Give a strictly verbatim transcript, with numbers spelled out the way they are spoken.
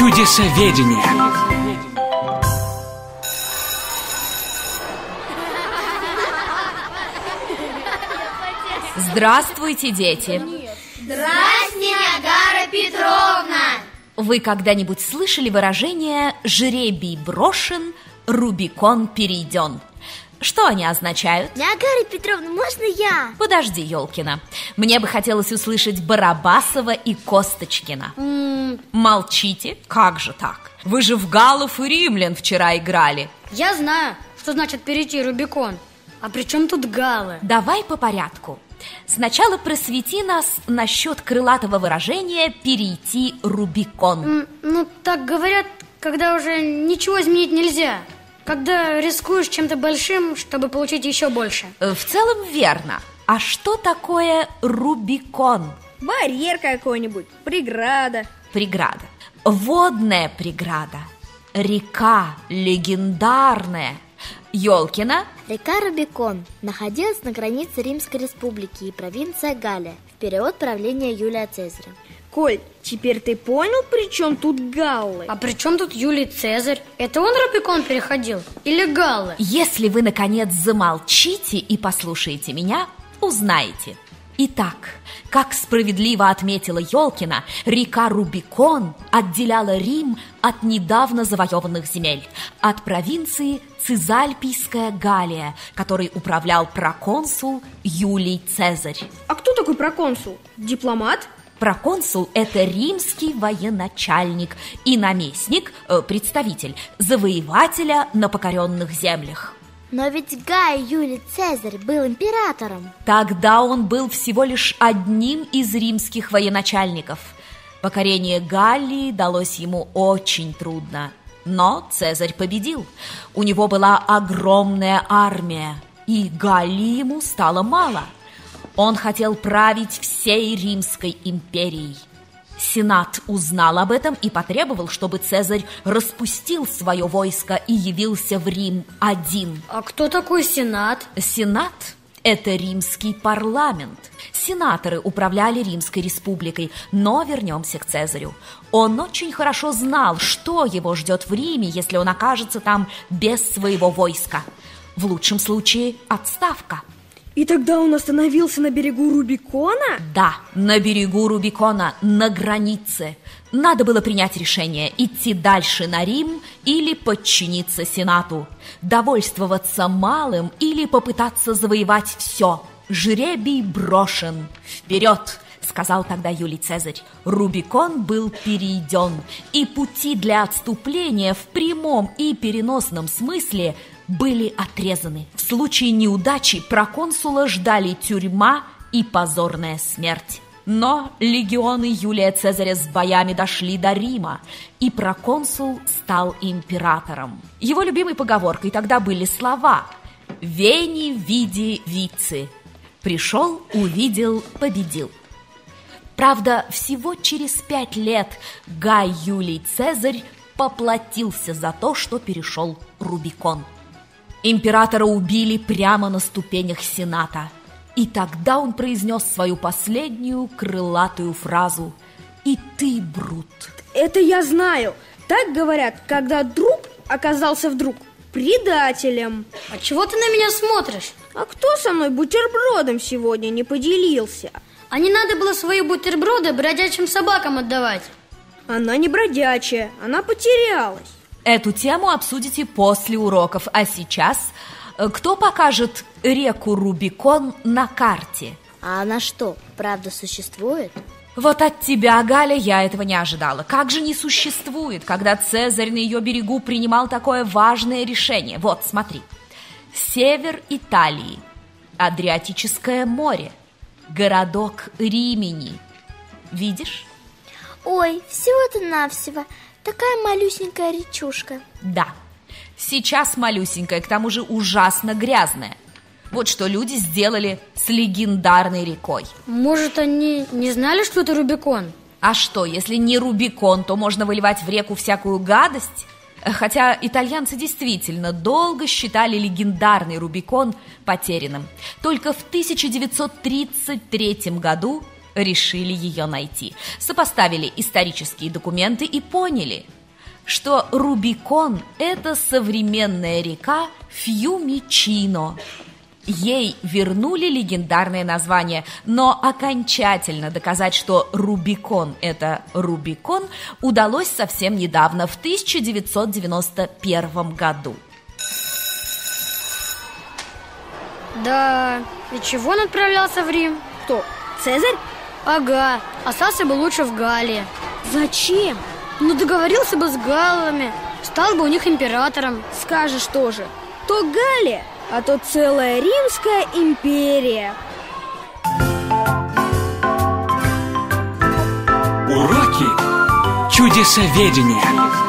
Чудесоведение. Здравствуйте, дети. Здрасте, Ниагара Петровна. Вы когда-нибудь слышали выражение «жребий брошен, Рубикон перейден»? Что они означают? Ниагара Петровна, можно я? Подожди, Ёлкина. Мне бы хотелось услышать Барабасова и Косточкина. М-м. Молчите? Как же так? Вы же в галлов и римлян вчера играли. Я знаю, что значит перейти Рубикон. А при чем тут галлы? Давай по порядку. Сначала просвети нас насчет крылатого выражения «перейти Рубикон». М, Ну, так говорят, когда уже ничего изменить нельзя. Когда рискуешь чем-то большим, чтобы получить еще больше. В целом верно. А что такое Рубикон? Барьер какой-нибудь, преграда. Преграда. Водная преграда. Река легендарная. Ёлкина? Река Рубикон находилась на границе Римской республики и провинции Галлия в период правления Юлия Цезаря. Коль, теперь ты понял, при чем тут галлы? А при чем тут Юлий Цезарь? Это он Рубикон переходил? Или галлы? Если вы, наконец, замолчите и послушаете меня, узнаете. Итак, как справедливо отметила Ёлкина, река Рубикон отделяла Рим от недавно завоеванных земель, от провинции Цизальпийская Галлия, которой управлял проконсул Юлий Цезарь. А кто такой проконсул? Дипломат? Проконсул – это римский военачальник и наместник, э, представитель завоевателя на покоренных землях. Но ведь Гай Юлий Цезарь был императором. Тогда он был всего лишь одним из римских военачальников. Покорение Галлии далось ему очень трудно. Но Цезарь победил. У него была огромная армия, и Галлии ему стало мало. Он хотел править всей Римской империей. Сенат узнал об этом и потребовал, чтобы Цезарь распустил свое войско и явился в Рим один. А кто такой Сенат? Сенат – это римский парламент. Сенаторы управляли Римской республикой, но вернемся к Цезарю. Он очень хорошо знал, что его ждет в Риме, если он окажется там без своего войска. В лучшем случае – отставка. И тогда он остановился на берегу Рубикона? Да, на берегу Рубикона, на границе. Надо было принять решение, идти дальше на Рим или подчиниться Сенату, довольствоваться малым или попытаться завоевать все. Жребий брошен. Вперед! Сказал тогда Юлий Цезарь. Рубикон был перейден, и пути для отступления в прямом и переносном смысле были отрезаны. В случае неудачи проконсула ждали тюрьма и позорная смерть. Но легионы Юлия Цезаря с боями дошли до Рима, и проконсул стал императором. Его любимой поговоркой тогда были слова «Вени, види, вици». Пришел, увидел, победил. Правда, всего через пять лет Гай Юлий Цезарь поплатился за то, что перешел Рубикон. Императора убили прямо на ступенях Сената. И тогда он произнес свою последнюю крылатую фразу: «И ты, Брут». Это я знаю. Так говорят, когда друг оказался вдруг предателем. А чего ты на меня смотришь? А кто со мной бутербродом сегодня не поделился? А не надо было свои бутерброды бродячим собакам отдавать. Она не бродячая, она потерялась. Эту тему обсудите после уроков. А сейчас кто покажет реку Рубикон на карте? А она что, правда существует? Вот от тебя, Галя, я этого не ожидала. Как же не существует, когда Цезарь на ее берегу принимал такое важное решение? Вот, смотри. Север Италии, Адриатическое море, городок Римини. Видишь? Ой, всего-то навсего. Такая малюсенькая речушка. Да, сейчас малюсенькая, к тому же ужасно грязная. Вот что люди сделали с легендарной рекой. Может, они не знали, что это Рубикон? А что, если не Рубикон, то можно выливать в реку всякую гадость? Хотя итальянцы действительно долго считали легендарный Рубикон потерянным. Только в тысяча девятьсот тридцать третьем году решили ее найти. Сопоставили исторические документы и поняли – что Рубикон – это современная река Фьюмичино. Ей вернули легендарное название, но окончательно доказать, что Рубикон – это Рубикон, удалось совсем недавно, в тысяча девятьсот девяносто первом году. Да, и чего он отправлялся в Рим? Кто? Цезарь? Ага, остался бы лучше в Галлии. Зачем? Ну, договорился бы с галлами, стал бы у них императором. Скажешь тоже. То Галлия, а то целая Римская империя. Уроки чудесоведения.